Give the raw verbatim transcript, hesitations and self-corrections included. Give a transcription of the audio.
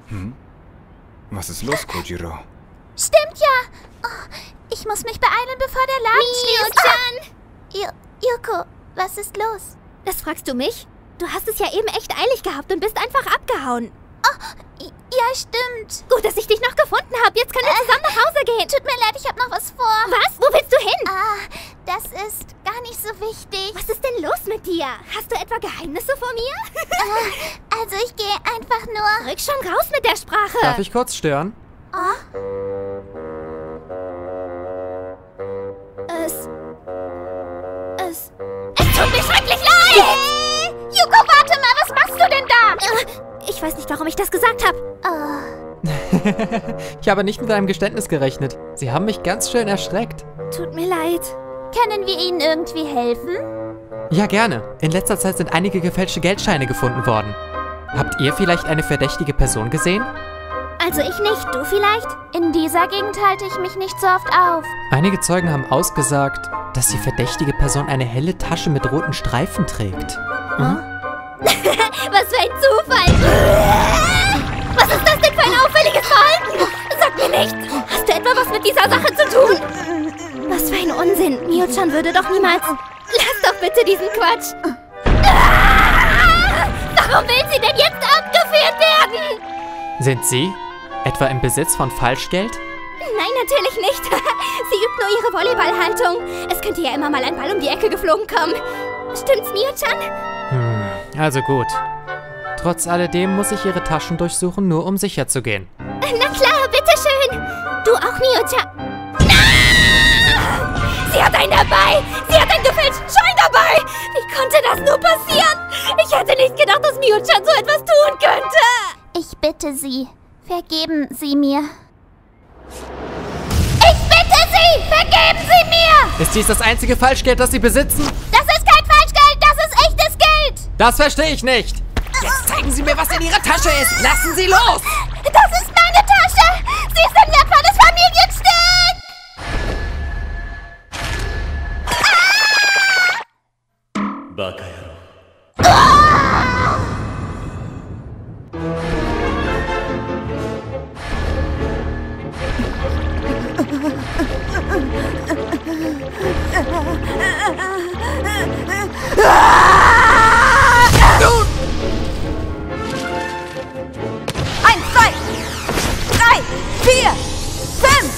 Hm? Was ist los, Kojiro? Stimmt ja. Oh, ich muss mich beeilen, bevor der Laden schließt. Mio-chan! Oh. Yuko, was ist los? Das fragst du mich? Du hast es ja eben echt eilig gehabt und bist einfach abgehauen. Oh, ja, stimmt. Gut, dass ich dich noch gefunden habe. Jetzt können wir Äh, zusammen nach Hause gehen. Tut mir leid, ich habe noch was vor. Was? Wo willst du hin? Ah, das ist gar nicht so wichtig. Was ist denn los mit dir? Hast du etwa Geheimnisse vor mir? äh, also ich gehe einfach nur... Rück schon raus mit der Sprache. Darf ich kurz stören? Oh, Es... Es... Es tut mir schrecklich leid! hey, Yuko, warte mal, was machst du denn da? Äh, Ich weiß nicht, warum ich das gesagt habe. Oh, Ich habe nicht mit einem Geständnis gerechnet. Sie haben mich ganz schön erschreckt. Tut mir leid. können wir Ihnen irgendwie helfen? Ja, gerne. In letzter Zeit sind einige gefälschte Geldscheine gefunden worden. Habt ihr vielleicht eine verdächtige Person gesehen? Also ich nicht, du vielleicht? In dieser Gegend halte ich mich nicht so oft auf. Einige Zeugen haben ausgesagt, dass die verdächtige Person eine helle Tasche mit roten Streifen trägt. Hm? Was für ein Zufall! Was ist das denn für ein auffälliges Verhalten? Sag mir nicht! Hast du etwa was mit dieser Sache zu tun? Was für ein Unsinn! Mio-chan würde doch niemals... Lass doch bitte diesen Quatsch! Ah! Warum will sie denn jetzt abgeführt werden? Sind Sie etwa im Besitz von Falschgeld? Nein, natürlich nicht. Sie übt nur ihre Volleyballhaltung. Es könnte ja immer mal ein Ball um die Ecke geflogen kommen. Stimmt's, Mio-chan? Hm, also gut. Trotz alledem muss ich Ihre Taschen durchsuchen, nur um sicher zu gehen. Na klar, bitteschön. Du auch, Mio-chan. Ah! Sie hat einen dabei. Sie hat einen gefälschten Schein dabei. Wie konnte das nur passieren? Ich hätte nicht gedacht, dass Mio-chan so etwas tun könnte. Ich bitte Sie, vergeben Sie mir. Ich bitte Sie, vergeben Sie mir! Ist dies das einzige Falschgeld, das Sie besitzen? Das ist kein Falschgeld, das ist echtes Geld! Das verstehe ich nicht! Jetzt zeigen Sie mir, was in Ihrer Tasche ist! Lassen Sie los! Das ist meine Tasche! Sie ist ein wertvolles Familienstück! Eins, zwei, drei, vier, fünf!